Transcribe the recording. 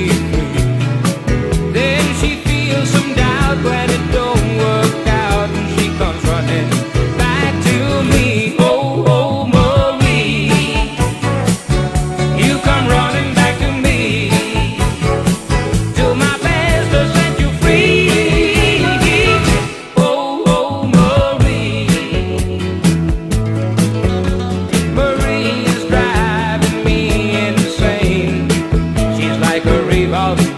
be free. Then she feels some doubt when it don't work out, and she comes running back to me. Oh, oh, Marie, you come running back to me. Do my best to set you free. Oh, oh, Marie, Marie is driving me insane. She's like a revolving